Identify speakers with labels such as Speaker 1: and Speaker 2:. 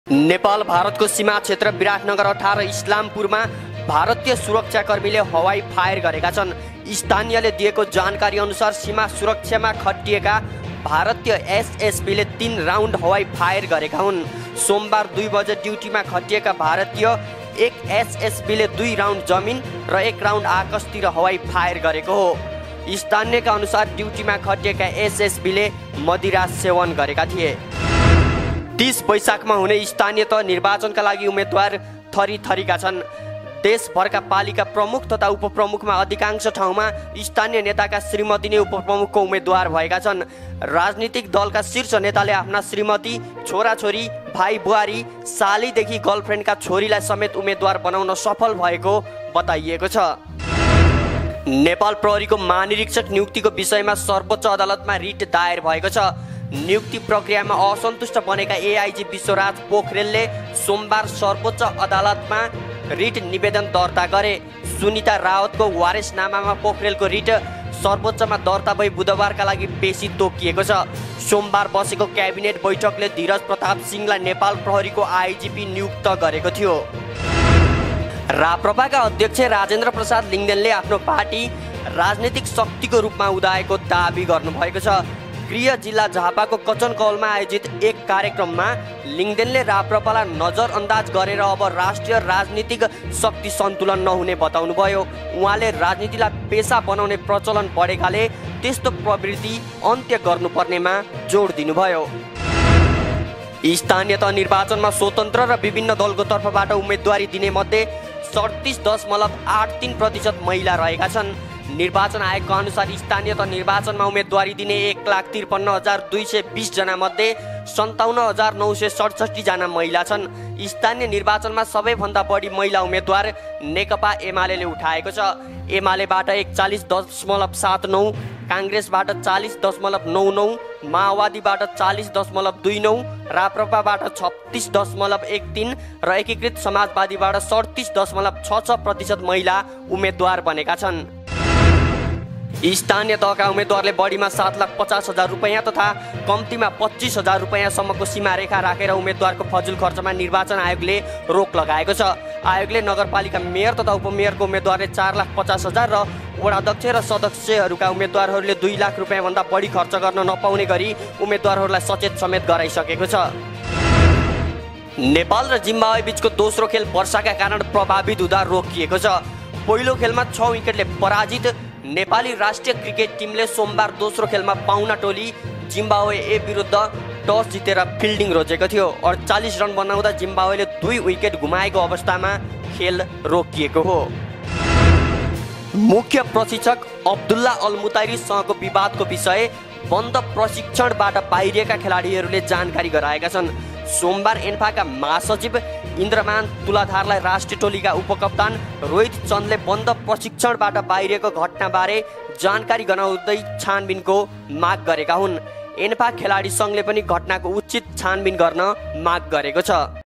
Speaker 1: नेपाल भारतको सीमा क्षेत्र विराटनगर 18 इस्लामपुरमा भारतीय सुरक्षाकर्मीले हवाई फायर गरेका छन्। स्थानीयले दिएको जानकारी अनुसार सीमा सुरक्षामा खटिएका भारतीय एसएसबीले 3 राउन्ड हवाई फायर गरेका हुन्। सोमबार 2 बजे ड्युटीमा खटिएका भारतीय एक एसएसबीले 2 राउन्ड जमिन र 1 राउन्ड आकाशतिर हवाई फायर गरेको हो। स्थानीयका अनुसार ड्युटीमा खटिएका एसएसबीले मदिरा सेवन गरेका थिए। 30 वैशाखमा हुने स्थानीय तह निर्वाचनका लागि उम्मेदवार थरीथरीका छन्। देशभरका पालिका प्रमुख तथा उपप्रमुखमा अधिकांश ठाउँमा स्थानीय नेताका श्रीमती नै उपप्रमुखको उम्मेदवार भएका छन्। राजनीतिक दलका शीर्ष नेताले आफ्ना श्रीमती, छोराछोरी, भाइ बुहारी, सालीदेखि गर्लफ्रेन्डका छोरीलाई समेत उम्मेदवार बनाउन सफल भएको बताइएको छ। नेपाल प्रहरीको महानिरीक्षक नियुक्तिको विषयमा सर्वोच्च अदालतमा रिट दायर भएको छ। नियुक्ति प्रक्रियामा असन्तुष्ट बनेका एआइजी विश्वराज पोखरेलले सोमबार सर्वोच्च अदालतमा रिट निवेदन दर्ता गरे। सुनिता रावतको वारेसनामामा पोखरेलको रिट सर्वोच्चमा दर्ता भई बुधबारका लागि पेशी तोकिएको छ। सोमबार बसेको क्याबिनेट बैठकले धीरज प्रताप सिंहलाई नेपाल प्रहरीको आइजिपी नियुक्त गरेको थियो। राप्रपाका अध्यक्ष राजेन्द्र प्रसाद लिङ्गदेनले आफ्नो पार्टी राजनीतिक शक्तिको रूपमा उदाएको दाबी गर्नुभएको छ। गृह जिल्ला झापाको कचनकौलमा आयोजित एक कार्यक्रममा लिङ्गदेनले राप्रपालाई नजरअन्दाज गरेर अब राष्ट्रिय राजनीतिक शक्ति सन्तुलन नहुने बताउनुभयो। उहाँले राजनीतिलाई पेसा बनाउने प्रचलन बढेकाले त्यस्तो प्रवृत्ति अन्त्य गर्नुपर्नेमा जोड दिनुभयो। स्थानीय तह निर्वाचनमा स्वतन्त्र र विभिन्न दलको तर्फबाट उम्मेदवारी दिने मध्ये 37.83% महिला रहेका छन्। निर्वाचन आयोगका अनुसार स्थानीय तह निर्वाचनमा उम्मेदवारी दिने 1,53,220 जना मध्ये 57,967 जना महिला छन्। स्थानीय निर्वाचनमा सबैभन्दा बढी महिला उम्मेदवार नेकपा एमाले उठाएको छ। एमालेबाट 41.79, काङ्ग्रेसबाट 40.99, माओवादीबाट 40.29, राप्रपाबाट 36.13 र एकीकृत समाजवादीबाट 37.66% महिला उम्मेदवार बनेका छन्। स्थानीय तहका उम्मेदवारले बढीमा 7,50,000 रुपैयाँ तथा कम्तीमा 25,000 रुपैयाँसम्मको सीमा रेखा राखेर उम्मेदवारको फजुल खर्चमा निर्वाचन आयोगले रोक लगाएको छ। आयोगले नगरपालिका मेयर तथा उपमेयरको उम्मेदवारले 4,50,000 र वडाध्यक्ष र सदस्यहरूका उम्मेदवारहरूले 2 लाख रुपैयाँभन्दा बढी खर्च गर्न नपाउने गरी उम्मेदवारहरूलाई सचेत समेत गराइसकेको छ। नेपाल र जिम्बावे बीचको दोस्रो खेल वर्षाका कारण प्रभावित हुँदा रोकिएको छ। पहिलो खेलमा 6 विकेटले पराजित नेपाली राष्ट्रिय क्रिकेट टिमले सोमबार दोस्रो खेलमा पाहुना टोली जिम्बावे ए विरुद्ध टस जितेर फिल्डिङ रोजेको थियो। 48 रन बनाउँदा जिम्बावेले 2 विकेट गुमाएको अवस्थामा खेल रोकिएको हो। मुख्य प्रशिक्षक अब्दुल्ला अल मुताइरीसँगको विवादको विषय बन्द प्रशिक्षणबाट बाहिरिएका खेलाडीहरूले जानकारी गराएका छन्। सोमबार एन्फाका महासचिव इन्द्रमान तुलाधारलाई राष्ट्रिय टोलीका उपकप्तान रोहित चन्दले बन्द प्रशिक्षणबाट बाहिरिएको घटनाबारे जानकारी गराउँदै छानबिनको माग गरेका हुन्। एन्फा खेलाडी सङ्घले पनि घटनाको उचित छानबिन गर्न माग गरेको छ।